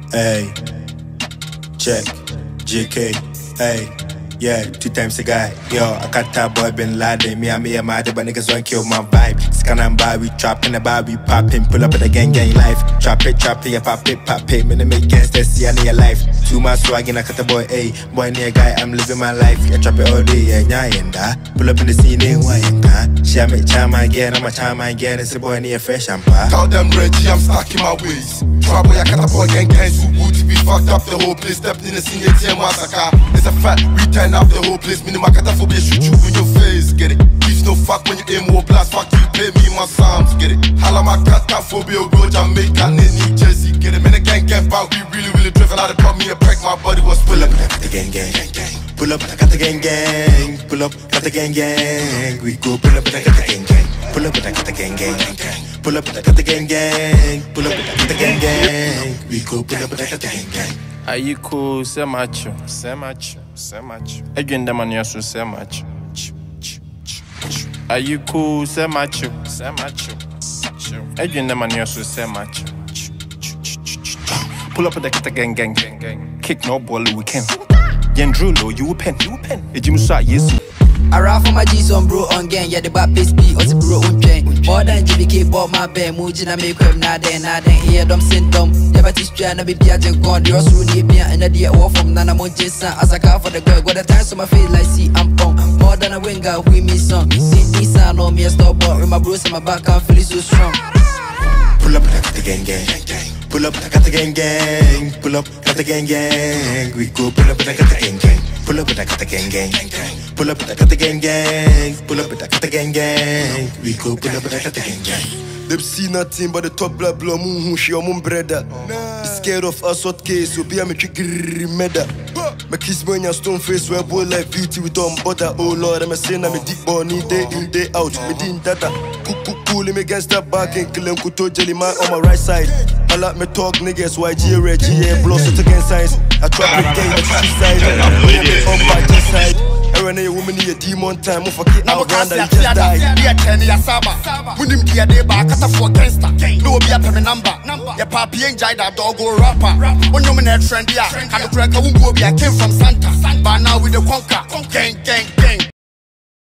Hey, check, JK, hey, yeah, 2 times a guy. Yo, I can't tell boy Bin Laden. Me and mad, but niggas won't kill my vibe. Scan and buy, we trapping the bar, we popping. Pull up at the gang life. Trap it, yeah, pop it. Me to make gangsters see I need a life. Too much swag and I cut the boy, hey. Boy, near guy, I'm living my life. Yeah, trap it all day, yeah, pull up in the scene, Share me, charm again, I'm a charm again. It's a boy near fresh and pa. Tell them Reggie, I'm stuck in my ways. Trouble, I cut a boy gang so good to be fucked up the whole place. Stepped in the scene, team massacre. It's a fact, we turn up the whole place. Minimum cataphobia, shoot you in your face, get it? Gives no fuck when you aim more blast, fuck you, pay me my psalms, get it? Hala my cataphobia, go Jamaica, New Jersey, get it? Man, the gang back, we really driven out of pop me a pack, my body was full up. The gang. Pull up, I got the gang. Pull up, got the gang. We go pull up, I got the gang. Pull up, I got the gang. Pull up, I got the gang. Pull up, I got the gang. We go pull up, I got the gang. Are you cool? Say macho. Again, the man you so say macho. Are you cool? Say macho. Again, the man you so say macho. Pull up, I got the gang. Kick no ball, we can. Yendrulo, you pen. A Jim Swat, yes. I rap for my G's on bro on gang, yeah, the bad piece be or the bro on chain. More than GBK bought my band, Mujina make them nada, hear them symptom. Never teach Jana be Piaget gone, the Ross Rudy, and a dear war from Nana Monjesa as a car for the girl. Got the time so my face like see I'm punk. More than a winger, we me song. See this sound on me a stop, but with my bros in my back, I'm feeling so strong. Pull up, I got the gang. Pull up, I got the gang. Pull up, got the gang. We go pull up, I got the gang. Pull up, I got the gang. Pull up, I got the gang. Pull up, I got the gang. We go pull up, I got the gang. They've seen nothing but the top blood blow moon, she on brother. Be scared of us, hot case, so be a metric meda. My kiss when your stone face, where boy like beauty with on butter. Oh Lord, I'm a saying I'm a deep bunny, day in, day out. Me din data. Cool, me against that back and kill him, kuto jelly man on my right side. I like me talk niggas, YG, Reggie, blows it against science. I try to get the side, I'm on my side. I run a woman in a demon time, I'm fucking out and just die. Be a 10 year saba. When him get a back at a 4 gangster. No be a payment number. Your papi ain't jai that dog or rapper. When you're in a trend, yeah. And the cracker won't go be a came from Santa. But now with the conquer. Gang.